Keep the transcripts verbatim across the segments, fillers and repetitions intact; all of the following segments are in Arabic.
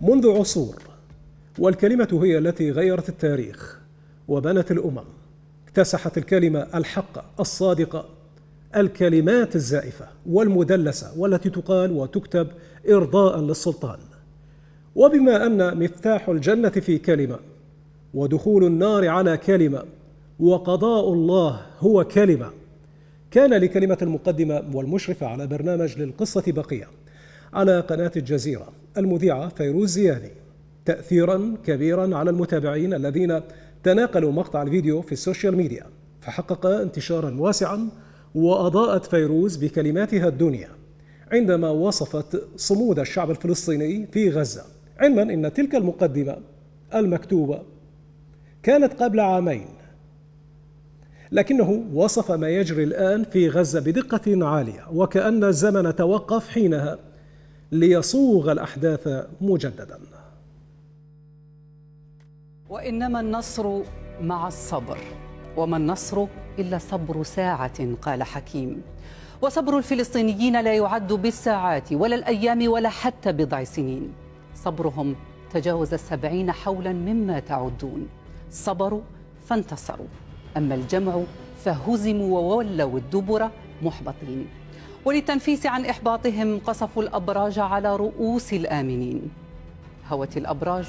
منذ عصور، والكلمة هي التي غيرت التاريخ وبنت الأمم. اكتسحت الكلمة الحقة الصادقة الكلمات الزائفة والمدلسة والتي تقال وتكتب إرضاء للسلطان. وبما أن مفتاح الجنة في كلمة، ودخول النار على كلمة، وقضاء الله هو كلمة، كان لكلمة المقدمة والمشرفة على برنامج للقصة بقية على قناة الجزيرة المذيعة فيروز زياني تأثيرا كبيرا على المتابعين الذين تناقلوا مقطع الفيديو في السوشيال ميديا، فحقق انتشارا واسعا. وأضاءت فيروز بكلماتها الدنيا عندما وصفت صمود الشعب الفلسطيني في غزة، علما أن تلك المقدمة المكتوبة كانت قبل عامين، لكنه وصف ما يجري الآن في غزة بدقة عالية، وكأن الزمن توقف حينها ليصوغ الأحداث مجددا. وإنما النصر مع الصبر، وما النصر إلا صبر ساعة، قال حكيم. وصبر الفلسطينيين لا يعد بالساعات ولا الأيام ولا حتى بضع سنين. صبرهم تجاوز السبعين حولا مما تعدون. صبروا فانتصروا، أما الجمع فهزموا وولوا الدبر محبطين. وللتنفيس عن إحباطهم قصفوا الأبراج على رؤوس الآمنين. هوت الأبراج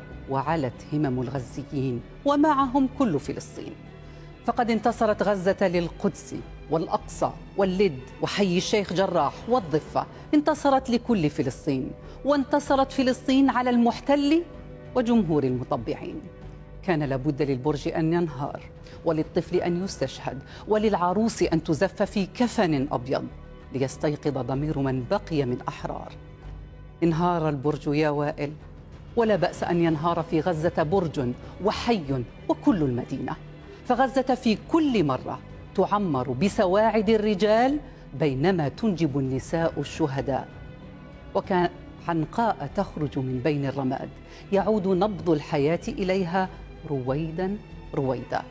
وعلت همم الغزيين ومعهم كل فلسطين. فقد انتصرت غزة للقدس والأقصى واللد وحي الشيخ جراح والضفة. انتصرت لكل فلسطين، وانتصرت فلسطين على المحتل وجمهور المطبعين. كان لابد للبرج أن ينهار، وللطفل أن يستشهد، وللعروس أن تزف في كفن أبيض ليستيقظ ضمير من بقي من أحرار. انهار البرج يا وائل، ولا بأس أن ينهار في غزة برج وحي وكل المدينة. فغزة في كل مرة تعمر بسواعد الرجال بينما تنجب النساء الشهداء. وكان عنقاء تخرج من بين الرماد، يعود نبض الحياة إليها رويدا رويدا.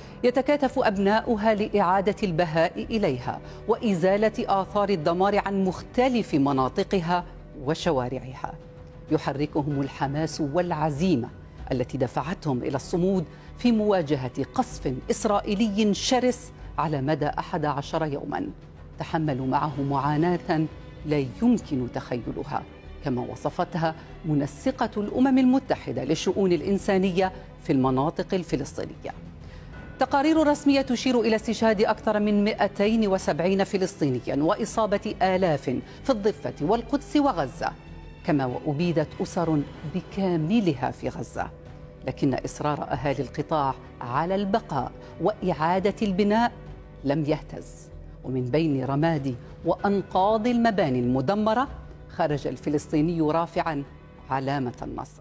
يتكاتف أبناؤها لإعادة البهاء إليها وإزالة آثار الدمار عن مختلف مناطقها وشوارعها. يحركهم الحماس والعزيمة التي دفعتهم إلى الصمود في مواجهة قصف إسرائيلي شرس على مدى أحد عشر يوما. تحملوا معه معاناة لا يمكن تخيلها، كما وصفتها منسقة الأمم المتحدة للشؤون الإنسانية في المناطق الفلسطينية. تقارير رسمية تشير إلى استشهاد أكثر من مئتين وسبعين فلسطينيا وإصابة آلاف في الضفة والقدس وغزة، كما وأبيدت أسر بكاملها في غزة. لكن إصرار أهالي القطاع على البقاء وإعادة البناء لم يهتز، ومن بين رماد وأنقاض المباني المدمرة خرج الفلسطيني رافعا علامة النصر.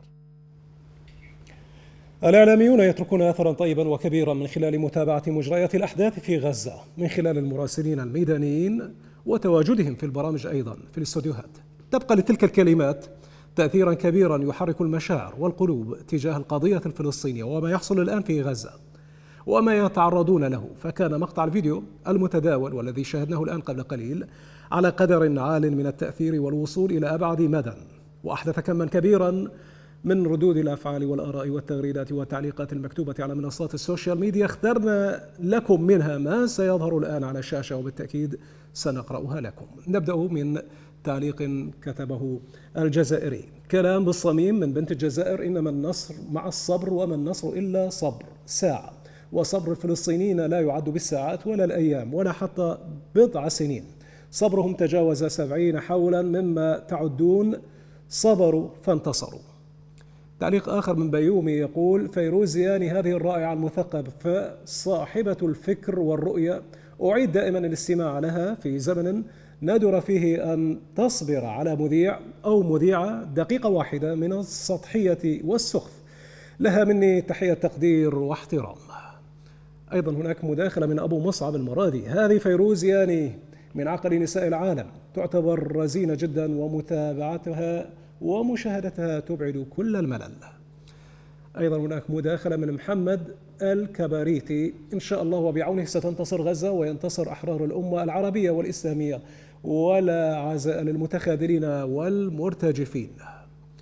الإعلاميون يتركون أثرا طيبا وكبيرا من خلال متابعة مجريات الأحداث في غزة، من خلال المراسلين الميدانيين وتواجدهم في البرامج أيضا في الاستوديوهات. تبقى لتلك الكلمات تأثيرا كبيرا يحرك المشاعر والقلوب تجاه القضية الفلسطينية وما يحصل الآن في غزة وما يتعرضون له. فكان مقطع الفيديو المتداول والذي شاهدناه الآن قبل قليل على قدر عال من التأثير والوصول إلى أبعد مدى، وأحدث كما كبيرا من ردود الأفعال والآراء والتغريدات والتعليقات المكتوبة على منصات السوشيال ميديا. اخترنا لكم منها ما سيظهر الآن على الشاشة وبالتأكيد سنقرأها لكم. نبدأ من تعليق كتبه الجزائري: كلام بالصميم من بنت الجزائر: إنما النصر مع الصبر، وما النصر إلا صبر ساعة، وصبر الفلسطينيين لا يعد بالساعات ولا الأيام ولا حتى بضع سنين. صبرهم تجاوز سبعين حولا مما تعدون، صبروا فانتصروا. تعليق آخر من بيومي يقول: فيروز زياني هذه الرائعة المثقفة صاحبة الفكر والرؤية، أعيد دائما الاستماع لها في زمن ندر فيه أن تصبر على مذيع أو مذيعة دقيقة واحدة من السطحية والسخف. لها مني تحية تقدير واحترام. أيضا هناك مداخلة من أبو مصعب المرادي: هذه فيروز زياني من عقل نساء العالم، تعتبر رزينة جدا ومتابعتها ومشاهدتها تبعد كل الملل. أيضا هناك مداخلة من محمد الكباريتي: إن شاء الله وبعونه ستنتصر غزة وينتصر أحرار الأمة العربية والإسلامية، ولا عزاء للمتخاذلين والمرتجفين.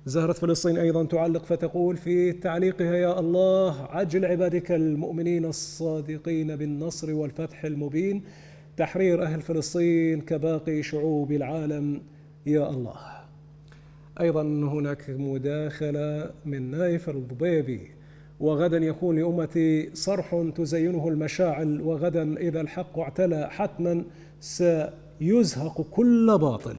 زهرة فلسطين أيضا تعلق فتقول في تعليقها: يا الله عجل عبادك المؤمنين الصادقين بالنصر والفتح المبين، تحرير أهل فلسطين كباقي شعوب العالم يا الله. أيضا هناك مداخلة من نايف الضبيبي: وغدا يكون لأمتي صرح تزينه المشاعل، وغدا إذا الحق اعتلى حتما سيزهق كل باطل.